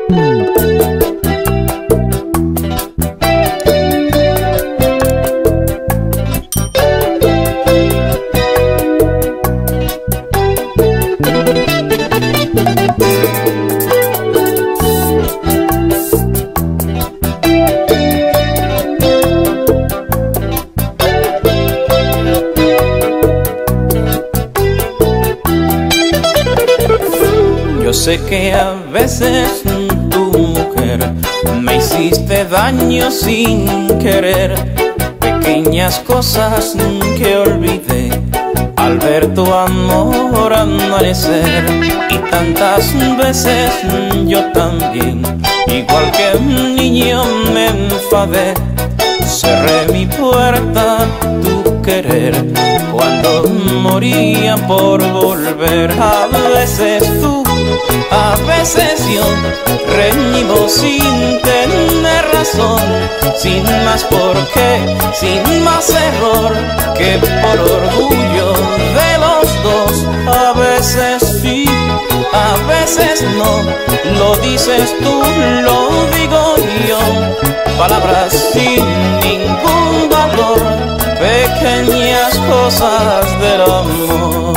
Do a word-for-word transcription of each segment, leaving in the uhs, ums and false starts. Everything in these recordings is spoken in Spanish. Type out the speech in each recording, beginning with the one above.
Sé que a veces tu mujer me hiciste daño sin querer, pequeñas cosas que olvidé al ver tu amor amanecer. Y tantas veces yo también, igual que un niño, me enfadé, cerré mi puerta a tu querer cuando moría por volver. A veces tú, a veces yo, reñimos sin tener razón, sin más por qué, sin más error que por orgullo de los dos. A veces sí, a veces no, lo dices tú, lo digo yo, palabras sin ningún valor, pequeñas cosas del amor.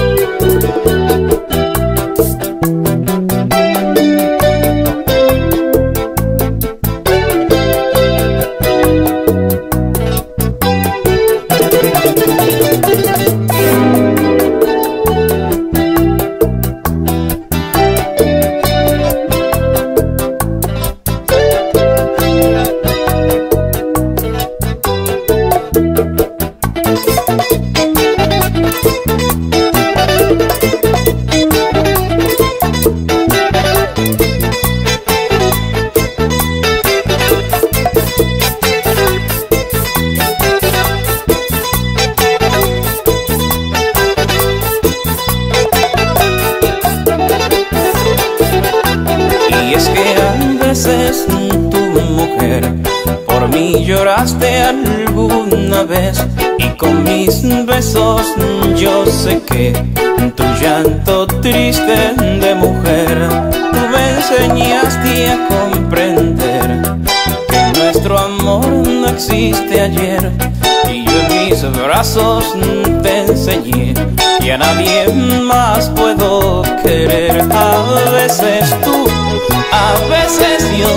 Tu mujer, por mí lloraste alguna vez, y con mis besos yo sé que tu llanto triste de mujer, tú me enseñaste a comprender que nuestro amor no existe ayer. Y yo en mis brazos te enseñé que a nadie más puedo querer. A veces tú, a veces yo,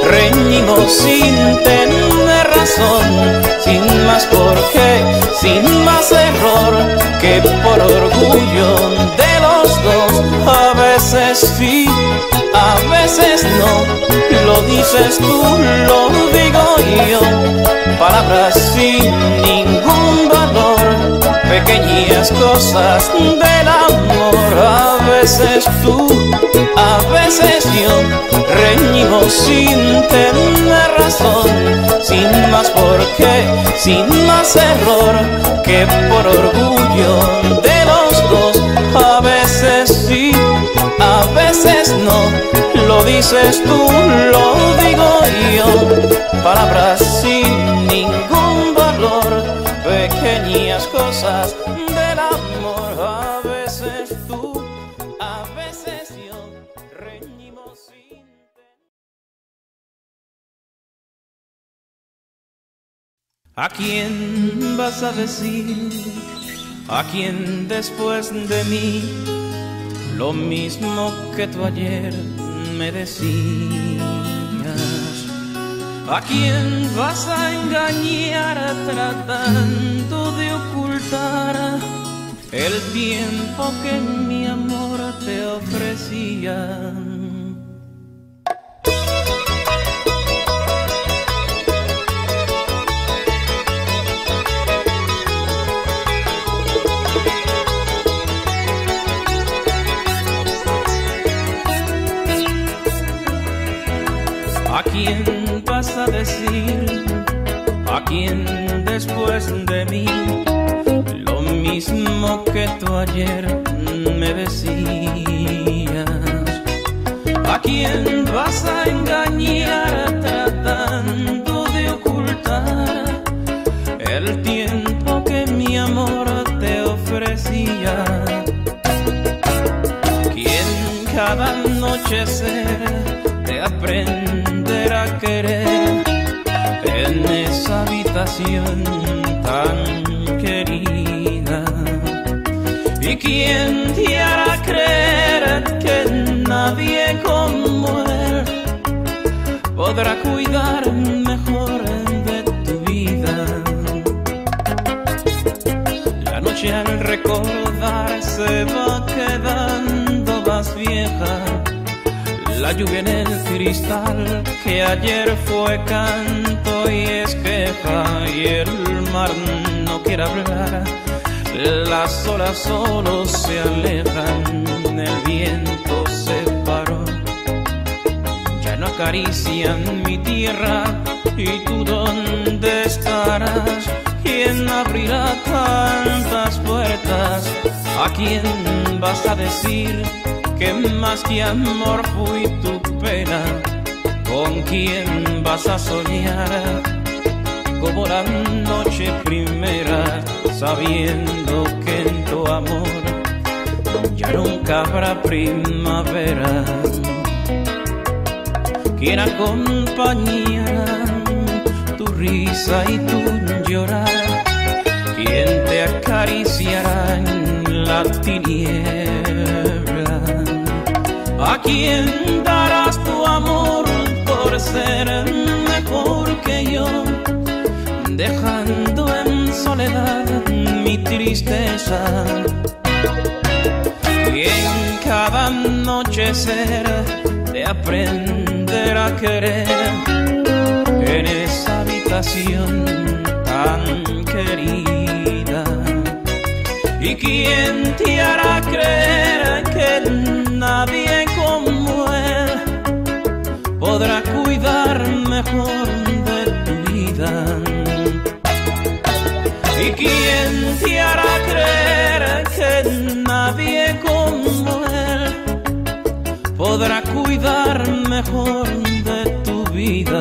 reñimos sin tener razón, sin más por qué, sin más error que por orgullo de los dos. A veces sí, a veces no, lo dices tú, lo digo yo, palabras sin ningún valor, pequeñas cosas del amor. A veces tú, a veces yo, reñimos sin tener razón, sin más por qué, sin más error que por orgullo de los dos. A veces sí, a veces no, lo dices tú, lo digo yo, palabras sin ningún valor, pequeñas cosas del amor. A veces tú, a veces yo, reñimos sin... ¿A quién vas a decir? ¿A quién después de mí? Lo mismo que tú ayer me decías. ¿A quién vas a engañar tratando de ocultar el tiempo que mi amor te ofrecía? ¿A quién vas a decir? ¿A quién después de mí? Lo mismo que tú ayer me decías. ¿A quién vas a engañar tratando de ocultar el tiempo que mi amor te ofrecía? ¿Quién cada anochecer te aprender a querer en esa habitación tan querida. ¿Y quién te hará creer que nadie como él podrá cuidar mejor de tu vida? La noche al recordar se va quedando más vieja, la lluvia en el cristal que ayer fue canto y es queja, y el mar no quiere hablar, las olas solo se alejan, el viento se paró, ya no acarician mi tierra. ¿Y tú dónde estarás? ¿Quién abrirá tantas puertas? ¿A quién vas a decir que más que amor fui tu pena? ¿Con quién vas a soñar como la noche primera, sabiendo que en tu amor ya nunca habrá primavera? ¿Quién acompañará tu risa y tu llorar? ¿Quién te acariciará en la tiniebla? ¿A quién darás tu amor por ser mejor que yo, dejando en soledad mi tristeza? Y en cada anochecer de aprender a querer en esa habitación tan querida. ¿Y quién te hará creer que nadie como él podrá cuidar mejor de tu vida? ¿Y quién te hará creer que nadie como él podrá cuidar mejor de tu vida?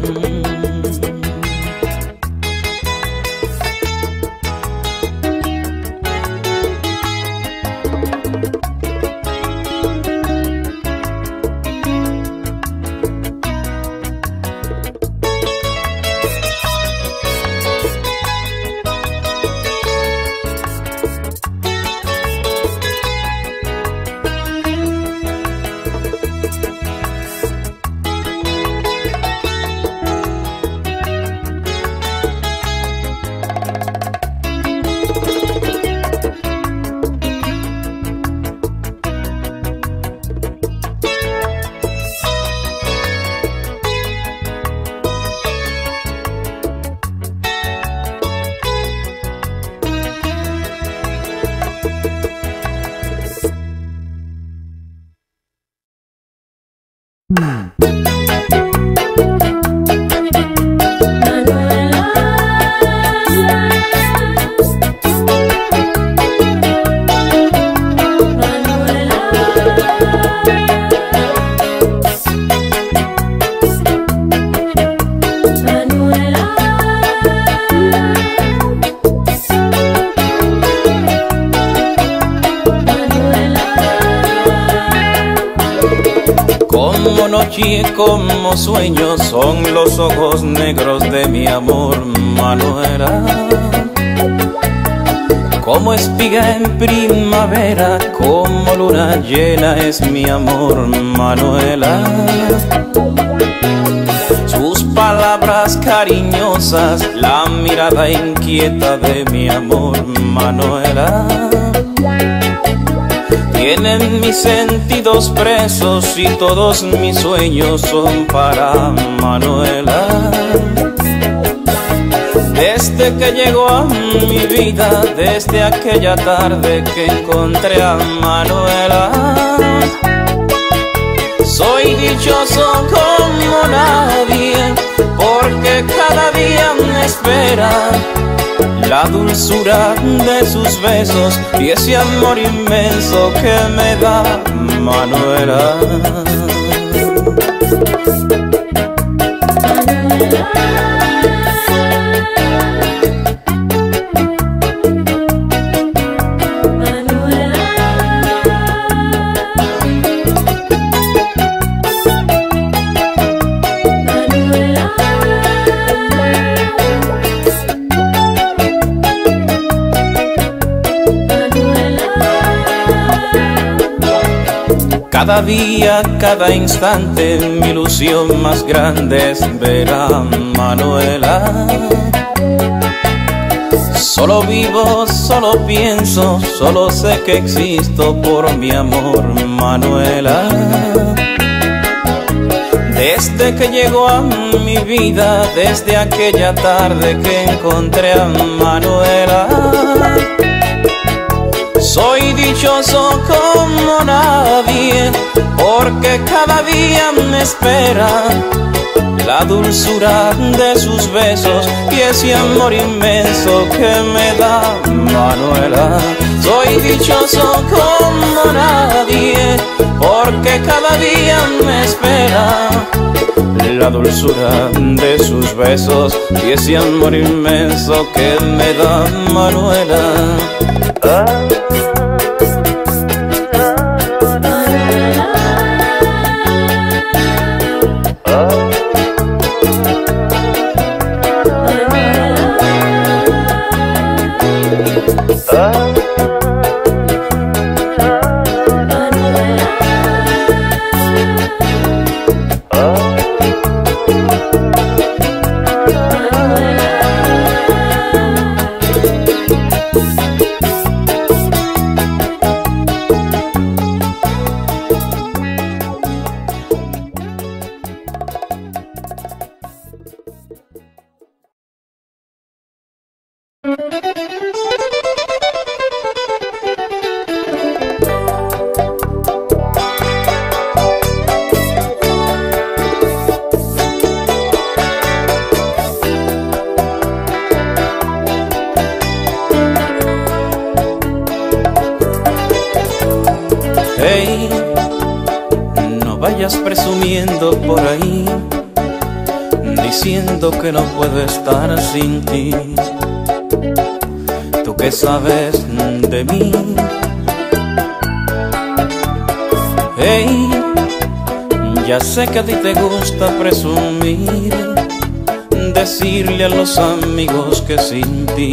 Como noche, como sueño, son los ojos negros de mi amor, Manuela. Como espiga en primavera, como luna llena es mi amor, Manuela. Sus palabras cariñosas, la mirada inquieta de mi amor, Manuela. Tienen mis sentidos presos y todos mis sueños son para Manuela. Desde que llegó a mi vida, desde aquella tarde que encontré a Manuela, soy dichoso como nadie, porque cada día me espera la dulzura de sus besos y ese amor inmenso que me da Manuela. Cada día, cada instante, mi ilusión más grande es ver a Manuela. Solo vivo, solo pienso, solo sé que existo por mi amor, Manuela. Desde que llegó a mi vida, desde aquella tarde que encontré a Manuela, soy dichoso como nadie, porque cada día me espera la dulzura de sus besos y ese amor inmenso que me da Manuela. Soy dichoso como nadie, porque cada día me espera la dulzura de sus besos y ese amor inmenso que me da Manuela. Ah. Hey, no vayas presumiendo por ahí, diciendo que no puedo estar sin ti. Tú que sabes de mí. Hey, ya sé que a ti te gusta presumir, decirle a los amigos que sin ti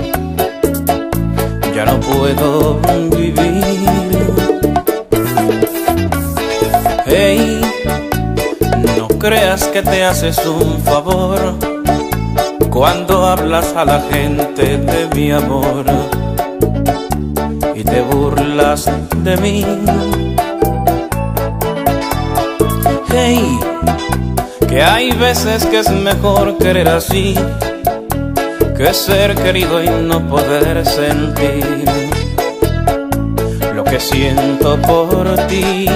ya no puedo vivir. Hey, no creas que te haces un favor cuando hablas a la gente de mi amor y te burlas de mí. Hey, que hay veces que es mejor querer así que ser querido y no poder sentir lo que siento por ti.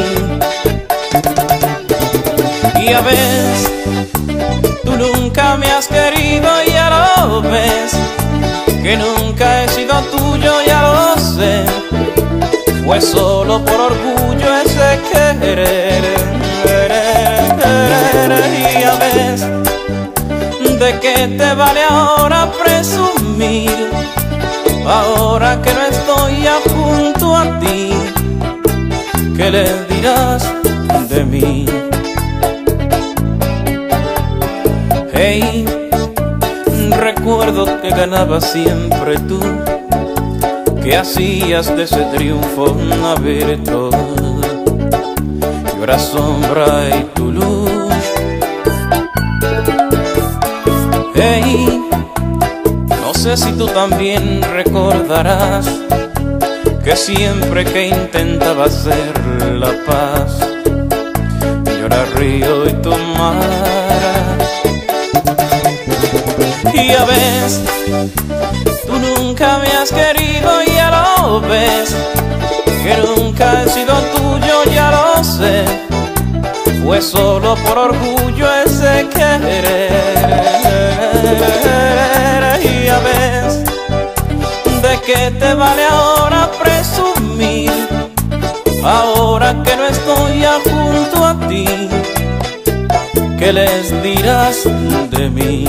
Y ya ves, tú nunca me has querido, ya lo ves, que nunca he sido tuyo, ya lo sé. Fue solo por orgullo ese querer, querer, querer. Y ya ves, ¿de qué te vale ahora presumir? Ahora que no estoy ya junto a ti, ¿qué le dirás de mí? Hey, recuerdo que ganabas siempre tú, que hacías de ese triunfo una virtud, y ahora sombra y tu luz. Hey, no sé si tú también recordarás que siempre que intentaba hacer la paz, yo ahora río y tú amaras. Y ya ves, tú nunca me has querido, ya lo ves, que nunca he sido tuyo, ya lo sé. Fue solo por orgullo ese querer. Y ya ves, ¿de qué te vale ahora presumir? Ahora que no estoy ya junto a ti, ¿qué les dirás de mí?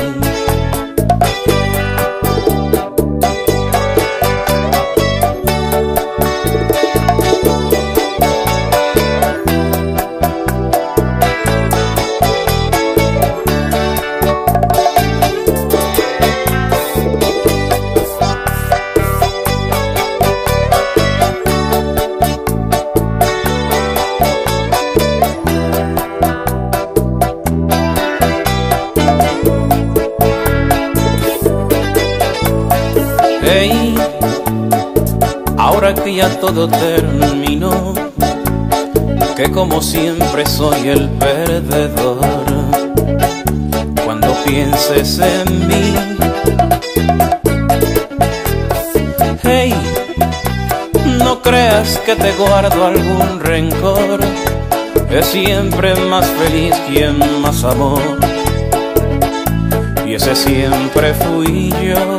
Hey, ahora que ya todo terminó, que como siempre soy el perdedor, cuando pienses en mí, hey, no creas que te guardo algún rencor, es siempre más feliz quien más amó, y ese siempre fui yo.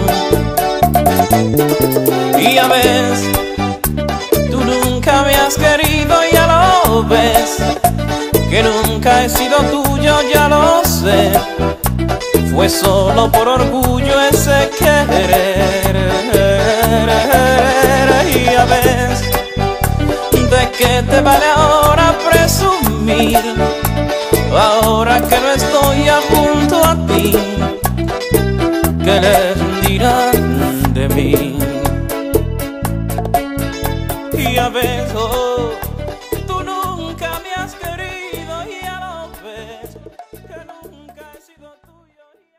Y ya ves, tú nunca me has querido, ya lo ves, que nunca he sido tuyo, ya lo sé, fue solo por orgullo ese querer. Y ya ves, ¿de qué te vale ahora presumir? Ahora que no estoy junto a ti, ¿qué les dirán de mí? Y ya ves, oh, tú nunca me has querido, y ya lo ves, que nunca he sido tuyo.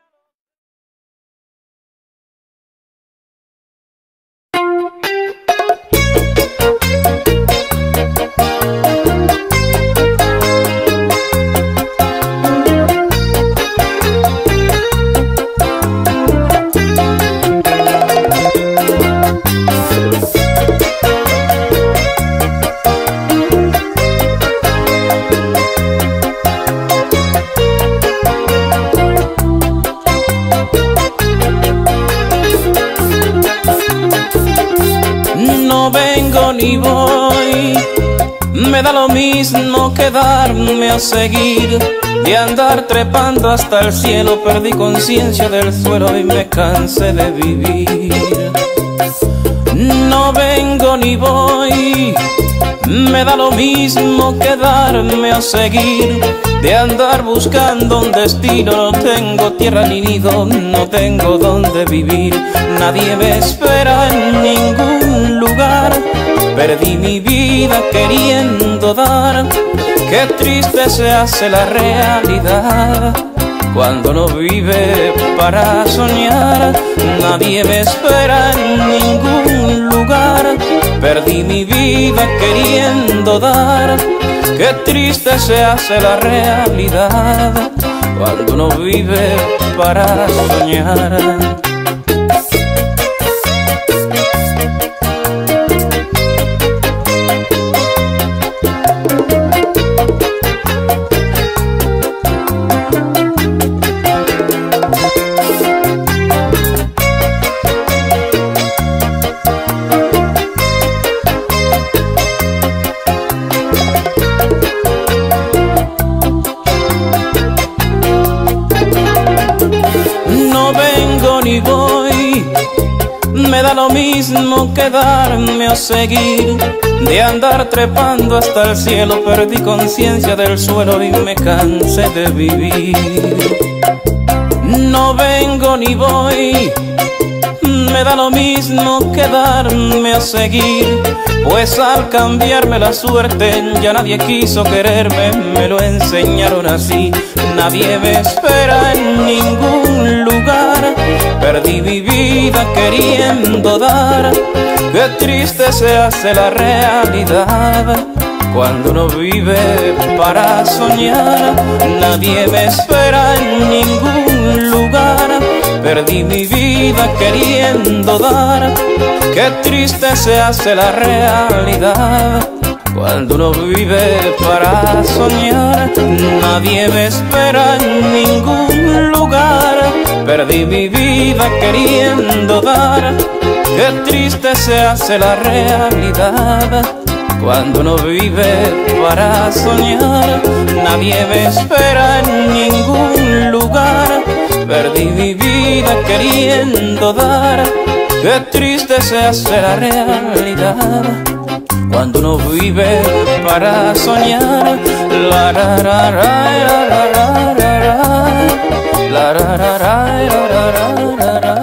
No vengo ni voy, me da lo mismo quedarme a seguir, de andar trepando hasta el cielo, perdí conciencia del suelo y me cansé de vivir. No vengo ni voy, me da lo mismo quedarme a seguir, de andar buscando un destino, no tengo tierra ni nido, no tengo donde vivir, nadie me espera en ningún lugar, perdí mi vida queriendo dar, qué triste se hace la realidad, cuando no vive para soñar, nadie me espera en ningún lugar, perdí mi vida queriendo dar, qué triste se hace la realidad, cuando no vive para soñar. No vengo ni voy, me da lo mismo quedarme o seguir, de andar trepando hasta el cielo, perdí conciencia del suelo y me cansé de vivir. No vengo ni voy, me da lo mismo quedarme a seguir, pues al cambiarme la suerte ya nadie quiso quererme, me lo enseñaron así, nadie me espera en ningún lugar, perdí mi vida queriendo dar, qué triste se hace la realidad, cuando uno vive para soñar, nadie me espera en ningún lugar, perdí mi vida queriendo dar, qué triste se hace la realidad, cuando uno vive para soñar, nadie me espera en ningún lugar, perdí mi vida queriendo dar, qué triste se hace la realidad, cuando uno vive para soñar, nadie me espera en ningún lugar, perdí mi vida queriendo dar, qué triste se hace la realidad, cuando uno vive para soñar. La ra ra ra ra ra ra la ra ra ra ra ra ra.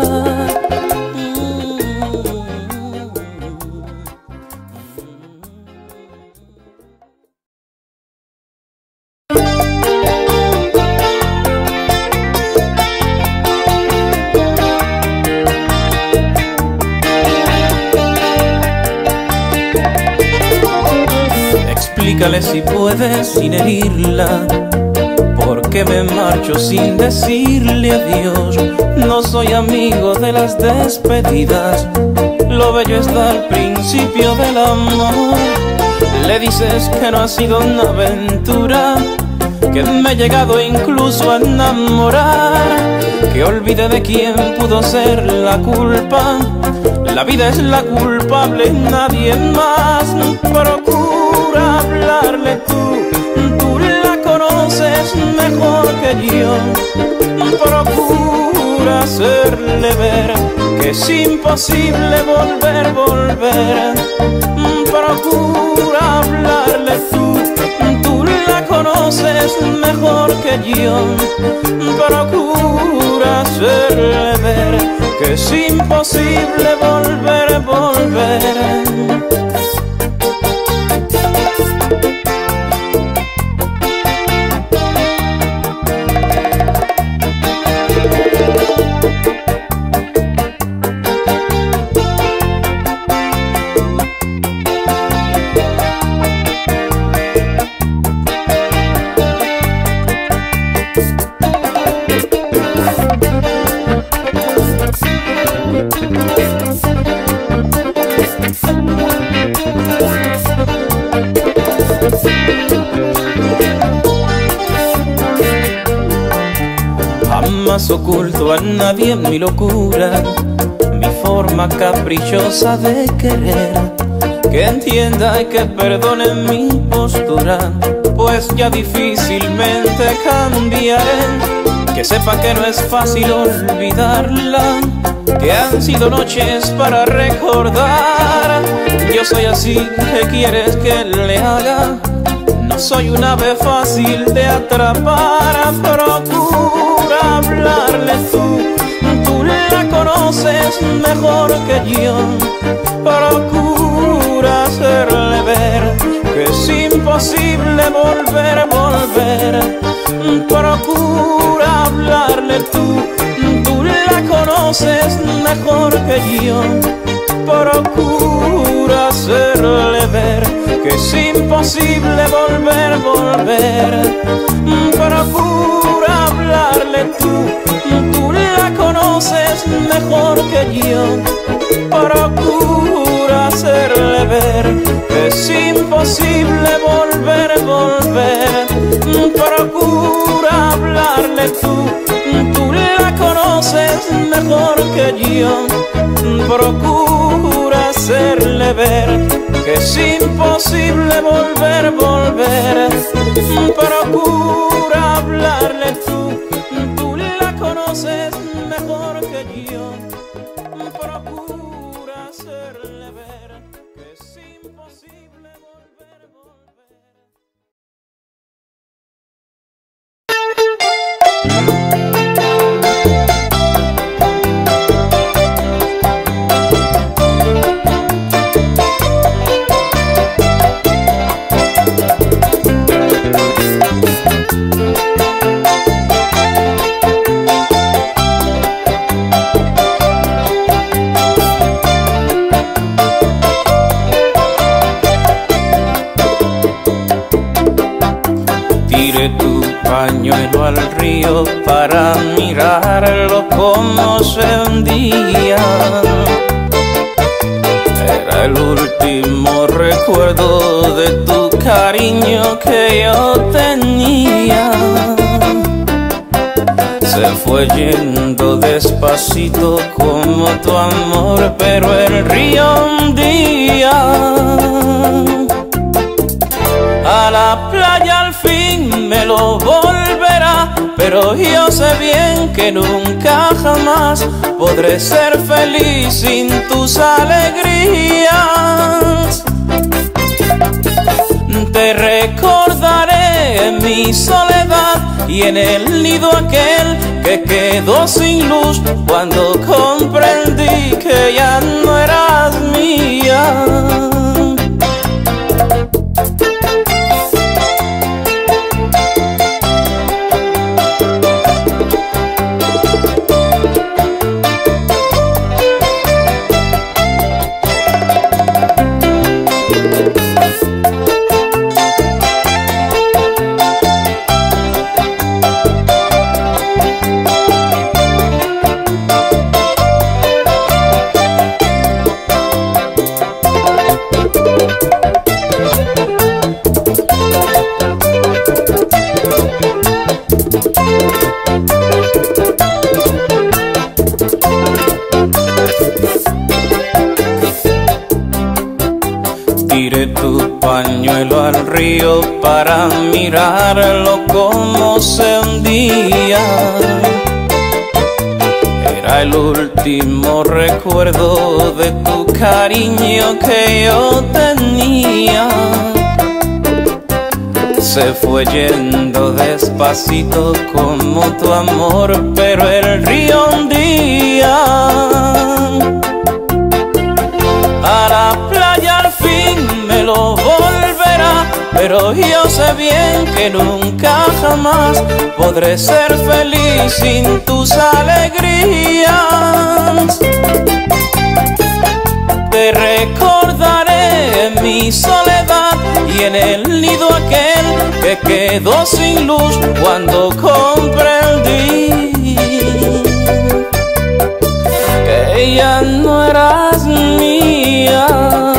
Explícale si puedes sin herirla, porque me marcho sin decirle adiós. No soy amigo de las despedidas, lo bello está al principio del amor. Le dices que no ha sido una aventura, que me he llegado incluso a enamorar, que olvide de quién pudo ser la culpa. La vida es la culpable, nadie más. Procura hablarle tú, tú la conoces mejor que yo. Procura hacerle ver que es imposible volver, volver. Procura hablarle tú, tú la conoces mejor que yo. Procura hacerle ver que es imposible volver, volver. Jamás oculto a nadie mi locura, mi forma caprichosa de querer. Que entienda y que perdone mi postura, pues ya difícilmente cambiaré. Que sepa que no es fácil olvidarla, que han sido noches para recordar. Yo soy así, ¿qué quieres que le haga? No soy un ave fácil de atrapar. Procura hablarle tú, tú la conoces mejor que yo. Procura hacerle ver que es imposible volver, volver. Procura hablarle tú, tú la conoces mejor que yo. Procura hacerle ver que es imposible volver, volver. Procura hablarle tú, tú la conoces mejor que yo. Procura hacerle ver que es imposible volver, volver. Procura hablarle tú, tú la conoces mejor que yo. Procura hacerle ver que es imposible volver, volver. Procura hablarle tú, tú la conoces mejor que yo. Procura hacerle ver que es imposible volver, volver. Tiré tu pañuelo al río para mirarlo como se hundía. Era el último recuerdo de tu cariño que yo tenía. Se fue yendo despacito como tu amor, pero el río hundía. A la playa al fin me lo volverá, pero yo sé bien que nunca jamás podré ser feliz sin tus alegrías. Te recordaré en mi soledad y en el nido aquel que quedó sin luz cuando comprendí que ya no eras mía. río para mirarlo como se hundía. Era el último recuerdo de tu cariño que yo tenía. Se fue yendo despacito como tu amor, pero el río un día a la playa al fin me lo volverá. Pero yo sé bien que nunca jamás podré ser feliz sin tus alegrías. Te recordaré en mi soledad y en el nido aquel que quedó sin luz cuando comprendí que ya no eras mía.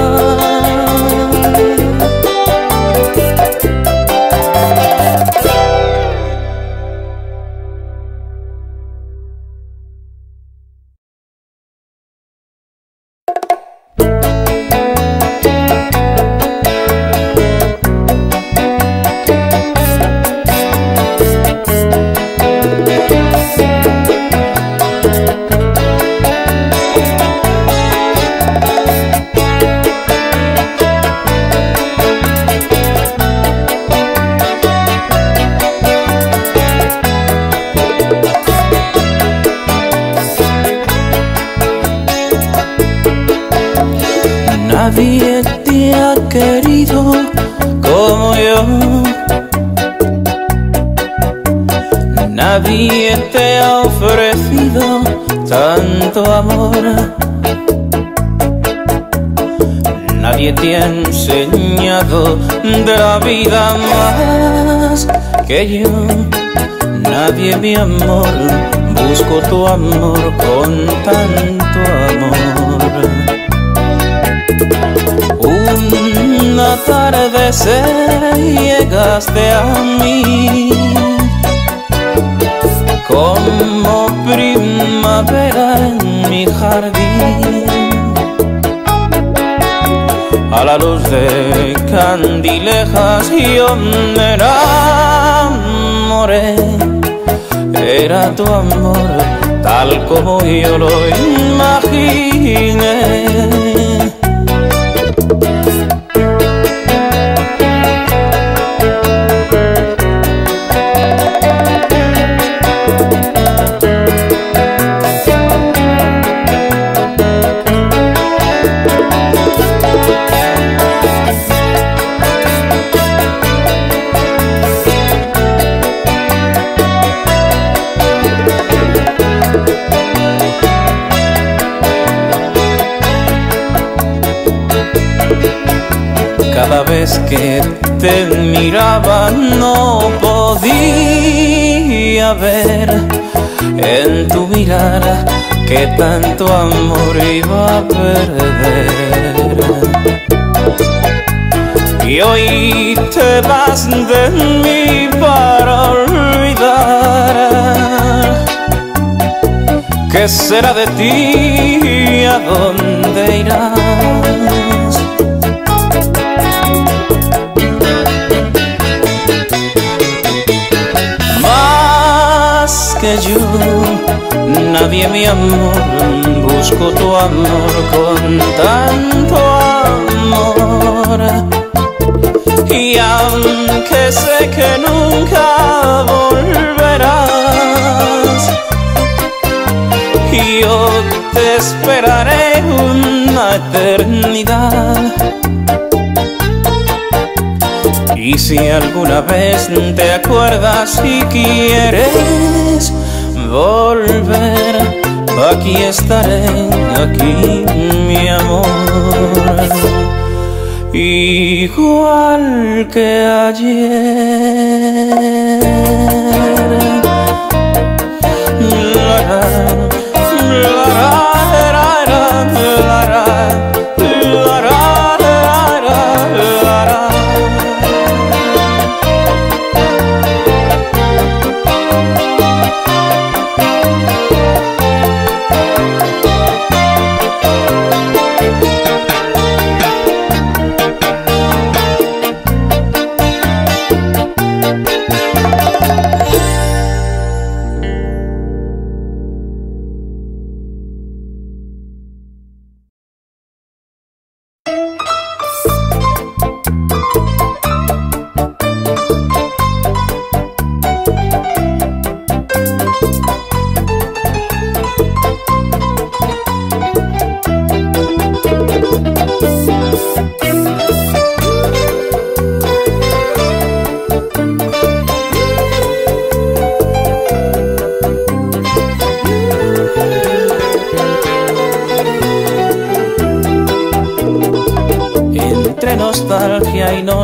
Nadie te ha querido como yo, nadie te ha ofrecido tanto amor, nadie te ha enseñado de la vida más que yo. Nadie, mi amor, busco tu amor con tanto amor. Un atardecer llegaste a mí como primavera en mi jardín. A la luz de candilejas yo me enamoré. Era tu amor tal como yo lo imaginé. Cada vez que te miraba no podía ver en tu mirada que tanto amor iba a perder. Y hoy te vas de mí para olvidar. ¿Qué será de ti? ¿A dónde irás? Que yo, nadie, mi amor, busco tu amor con tanto amor. Y aunque sé que nunca volverás, yo te esperaré una eternidad. Y si alguna vez te acuerdas y quieres volver, aquí estaré, aquí mi amor, igual que ayer. La, la, la,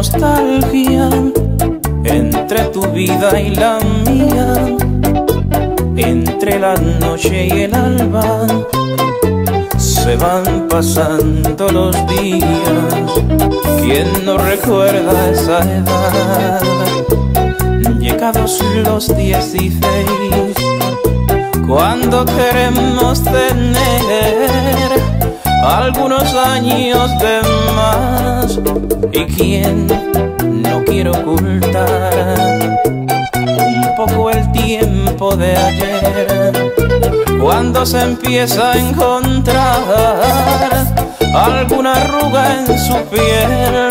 nostalgia entre tu vida y la mía, entre la noche y el alba. Se van pasando los días, ¿quién no recuerda esa edad? Llegados los dieciséis, cuando queremos tener algunos años de más, y quién no quiere ocultar un poco el tiempo de ayer, cuando se empieza a encontrar alguna arruga en su piel.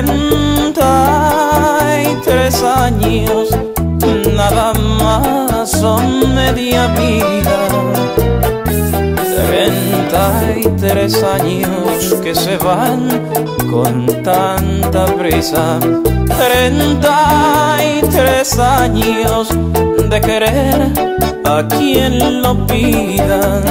Treinta y tres años, nada más son media vida. Treinta y tres años que se van con tanta prisa. Treinta y tres años de querer a quien lo pida.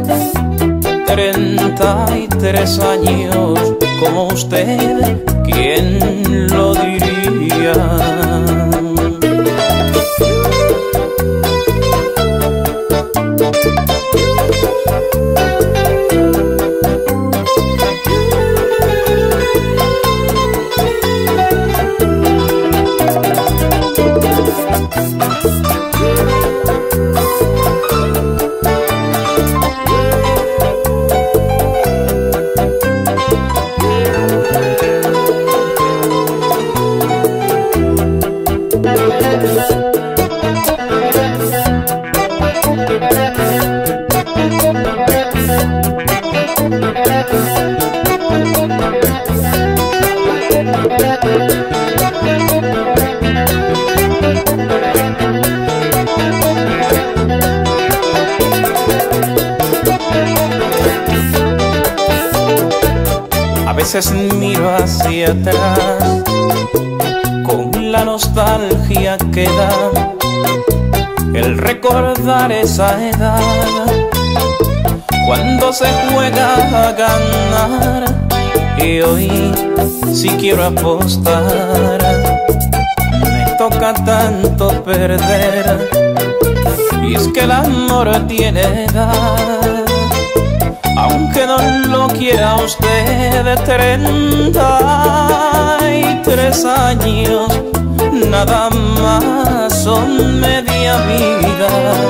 Treinta y tres años como usted, ¿quién lo diría? A veces miro hacia atrás con la nostalgia que da el recordar esa edad, cuando se juega a ganar. Y hoy si quiero apostar, me toca tanto perder. Y es que el amor tiene edad, aunque no lo quiera usted. De treinta y tres años, nada más son media vida.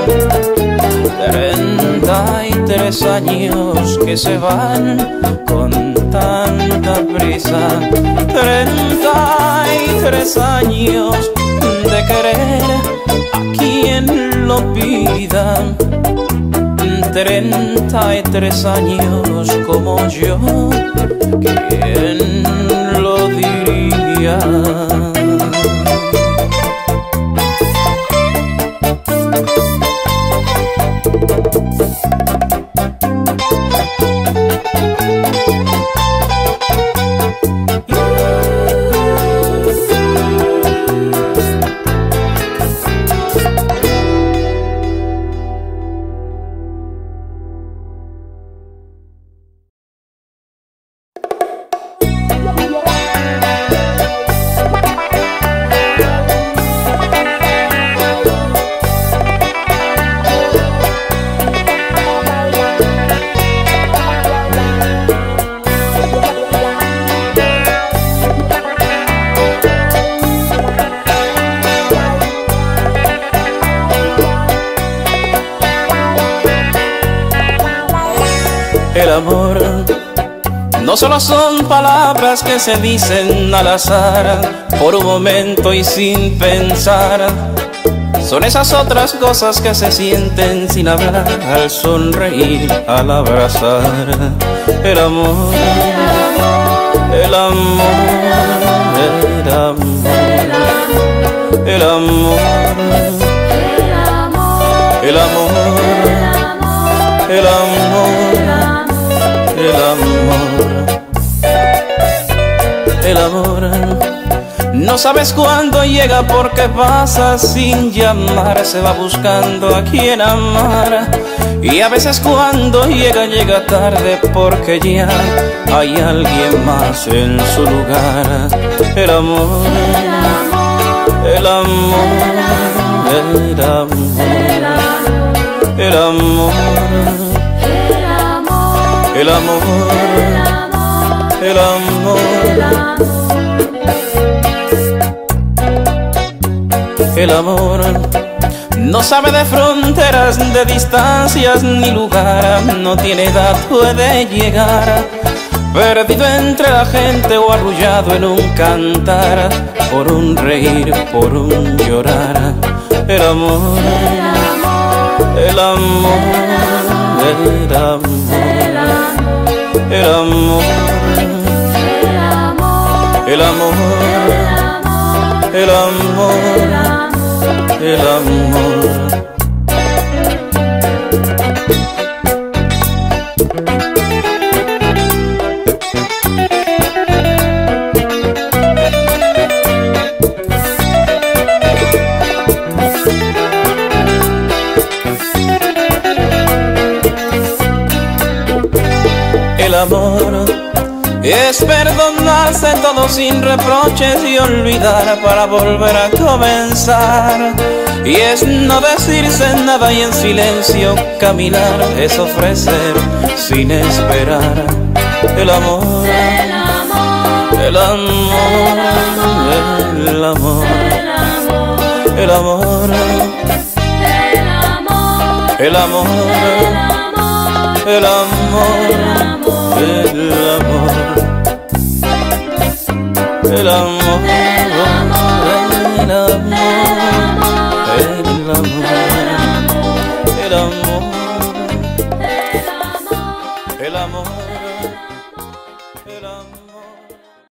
Treinta y tres años que se van con tanta prisa. Treinta y tres años de querer a quien lo pida. Treinta y tres años como yo, ¿quién lo diría? El amor no solo son palabras que se dicen al azar, por un momento y sin pensar. Son esas otras cosas que se sienten sin hablar, al sonreír, al abrazar. El amor, el amor, el amor, el amor, el amor, el amor, el amor, el amor No sabes cuándo llega porque pasa sin llamar, se va buscando a quien amar. Y a veces cuando llega, llega tarde porque ya hay alguien más en su lugar. El amor, el amor, el amor, el amor, el amor, el amor, el amor. No sabe de fronteras, de distancias ni lugar, no tiene edad, puede llegar, perdido entre la gente o arrullado en un cantar, por un reír, por un llorar. El amor, el amor, el amor, el amor, el amor, el amor, el amor. El amor es perdonarse todo sin reproches y olvidar para volver a comenzar. Y es no decirse nada y en silencio caminar, es ofrecer sin esperar. El amor, el amor, el amor, el amor, el amor, el amor, el amor, el amor.